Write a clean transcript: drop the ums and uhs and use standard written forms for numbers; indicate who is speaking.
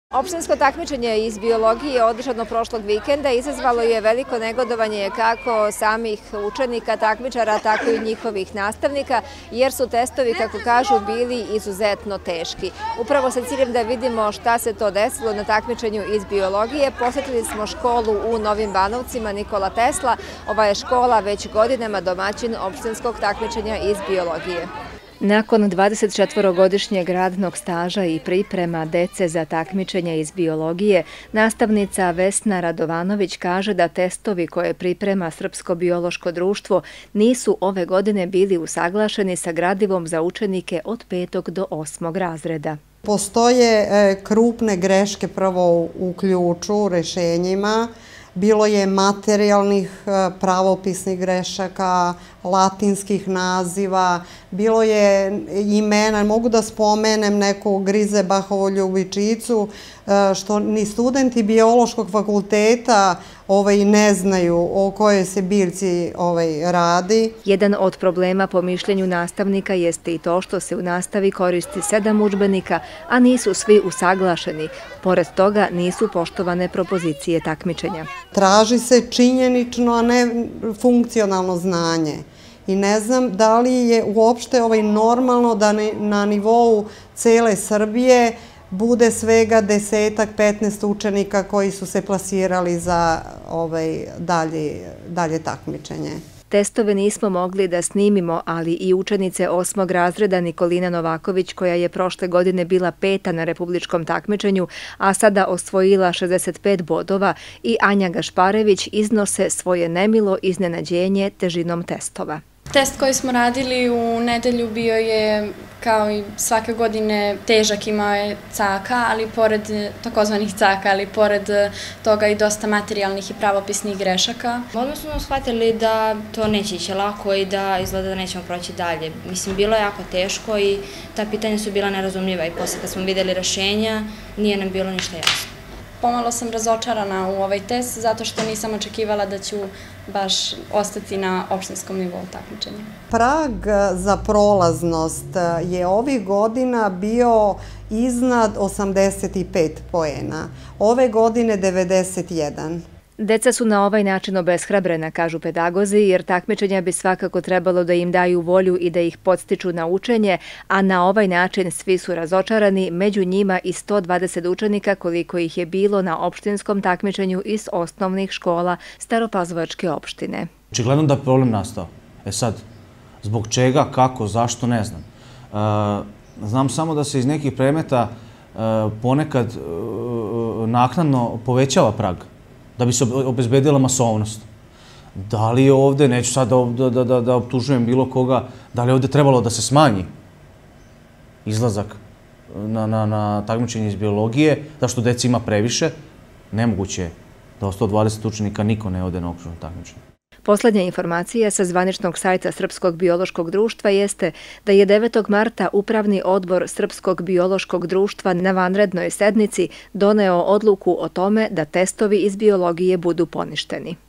Speaker 1: Opštinsko takmičenje iz biologije održano prošlog vikenda izazvalo je veliko negodovanje kako samih učenika, takmičara, tako i njihovih nastavnika, jer su testovi, kako kažu, bili izuzetno teški. Upravo sa ciljem da vidimo šta se to desilo na takmičenju iz biologije, posjetili smo školu u Novim Banovcima Nikola Tesla. Ova je škola već godinama domaćin opštinskog takmičenja iz biologije. Nakon 24-godišnjeg radnog staža i priprema dece za takmičenje iz biologije, nastavnica Vesna Radovanović kaže da testovi koje priprema Srpsko biološko društvo nisu ove godine bili usaglašeni sa gradivom za učenike od 5. do 8. razreda.
Speaker 2: Postoje krupne greške prvo u ključu, rešenjima. Bilo je materijalnih pravopisnih grešaka, latinskih naziva, bilo je imena, mogu da spomenem neku Grizebahovu ljubičicu, što ni studenti biološkog fakulteta ne znaju o kojoj se biljci radi.
Speaker 1: Jedan od problema po mišljenju nastavnika jeste i to što se u nastavi koristi 7 udžbenika, a nisu svi usaglašeni. Pored toga nisu poštovane propozicije takmičenja.
Speaker 2: Traži se činjenično, a ne funkcionalno znanje. I ne znam da li je uopšte normalno da na nivou cele Srbije bude svega 10-15 učenika koji su se plasirali za dalje takmičenje.
Speaker 1: Testove nismo mogli da snimimo, ali i učenice 8. razreda Nikolina Novaković, koja je prošle godine bila 5. na republičkom takmičenju, a sada osvojila 65 bodova, i Anja Gašparević iznose svoje nemilo iznenađenje težinom testova.
Speaker 3: Test koji smo radili u nedelju bio je, kao i svake godine, težak, imao je caka, ali pored takozvanih caka, ali pored toga i dosta materijalnih i pravopisnih grešaka.
Speaker 4: Odmah smo shvatili da to neće ići lako i da izgleda da nećemo proći dalje. Mislim, bilo je jako teško i ta pitanja su bila nerazumljiva i posle kad smo videli rešenja, nije nam bilo ništa jasno.
Speaker 3: Pomalo sam razočarana u ovaj test zato što nisam očekivala da ću baš ostati na opštinskom nivou takmičenja.
Speaker 2: Prag za prolaznost je ovih godina bio iznad 85 poena, ove godine 91.
Speaker 1: Deca su na ovaj način obeshrabrena, kažu pedagozi, jer takmičenja bi svakako trebalo da im daju volju i da ih podstiču na učenje, a na ovaj način svi su razočarani, među njima i 120 učenika koliko ih je bilo na opštinskom takmičenju iz osnovnih škola Staropazovačke opštine.
Speaker 5: Očigledno da je problem nastao. Sad, zbog čega, kako, zašto, ne znam. Znam samo da se iz nekih predmeta ponekad naknadno povećava prag, da bi se obezbedila masovnost. Da li je ovde, neću sad da optužujem bilo koga, da li je ovde trebalo da se smanji izlazak na takmičenje iz biologije, zašto deci ima previše? Nemoguće je da od 120 učenika niko ne ode na okružno takmičenje.
Speaker 1: Poslednja informacija sa zvaničnog sajta Srpskog biološkog društva jeste da je 9. marta Upravni odbor Srpskog biološkog društva na vanrednoj sednici doneo odluku o tome da testovi iz biologije budu poništeni.